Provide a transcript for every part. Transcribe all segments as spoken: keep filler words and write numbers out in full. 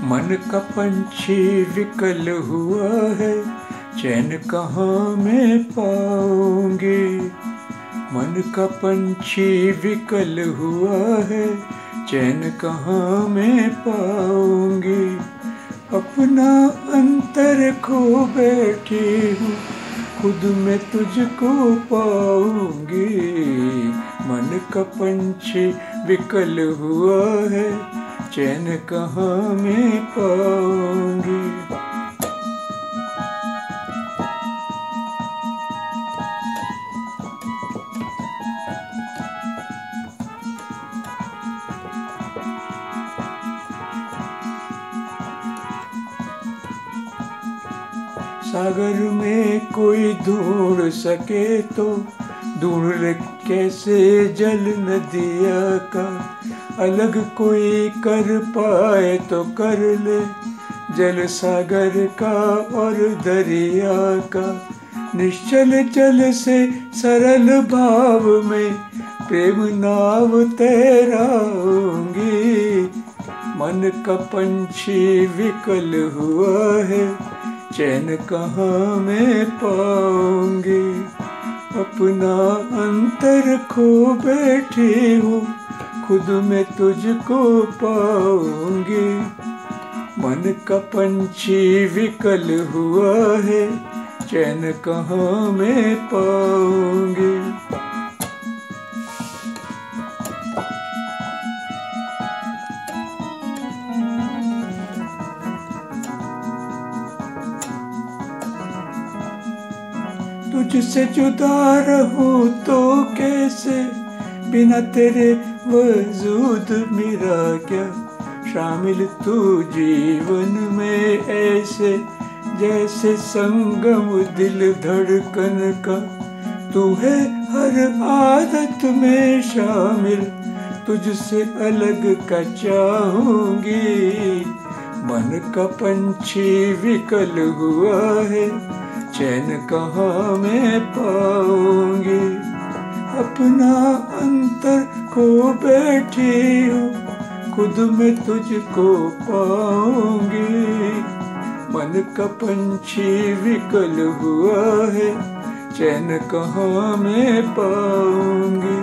मन का पंछी विकल हुआ है, चैन कहाँ मैं पाऊंगी। मन का पंछी विकल हुआ है, चैन कहाँ मैं पाऊंगी। अपना अंतर खो बैठी हूँ, खुद में तुझको पाऊंगी। मन का पंछी विकल हुआ है, चैन कहाँ मैं पाऊंगी। सागर में कोई ढूंढ सके तो ढूंढ ले कैसे जल नदिया का। अलग कोई कर पाए तो कर ले जल सागर का और दरिया का। निश्चल जल से सरल भाव में प्रेम नाव तैराऊंगी। मन का पंछी विकल हुआ है, चैन कहाँ मैं पाऊंगी। अपना अंतर खो बैठी हूँ, खुद में तुझको पाऊंगी। मन का पंछी विकल हुआ है, चैन कहाँ मैं पाऊंगी। तुझसे जुदा रहूं तो कैसे, बिना तेरे वजूद मेरा क्या। शामिल तू जीवन में ऐसे जैसे संगम दिल धड़कन का। तू है हर आदत में शामिल, तुझसे अलग का चाहूंगी। मन का पंछी विकल हुआ है, चैन कहाँ मैं पाऊंगी। अपना अंतर खो बैठी हूँ, खुद में तुझको पाऊंगी। मन का पंछी विकल हुआ है, चैन कहाँ मैं पाऊंगी।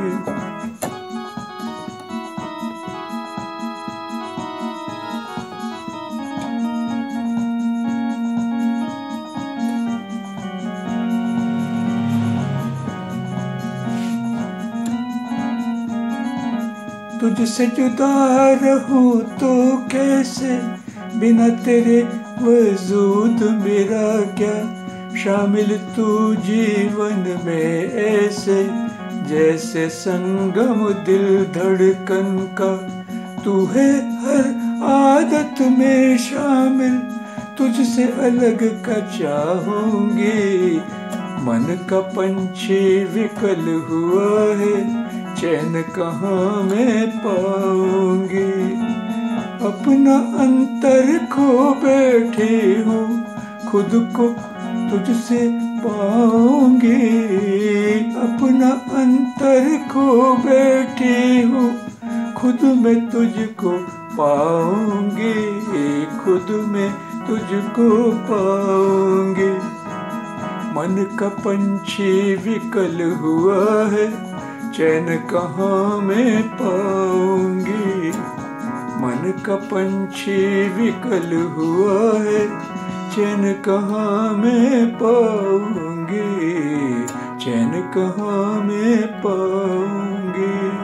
तुझसे जुदा रहूं तो कैसे, बिना तेरे वजूद मेरा क्या। शामिल तू जीवन में ऐसे जैसे संगम दिल धड़कन का। तू है हर आदत में शामिल, तुझसे अलग का चाहूंगी। मन का पंछी विकल हुआ है, चैन कहाँ मैं पाऊंगी। अपना अंतर खो बैठी हूँ, खुद को तुझसे पाऊंगी। अपना अंतर खो बैठी हूँ, खुद में तुझको पाऊंगी। खुद में तुझको पाऊंगी। मन का पंछी विकल हुआ है, चैन कहाँ मैं पाऊंगी। मन का पंछी विकल हुआ है, चैन कहाँ मैं पाऊंगी। चैन कहाँ मैं पाऊंगी।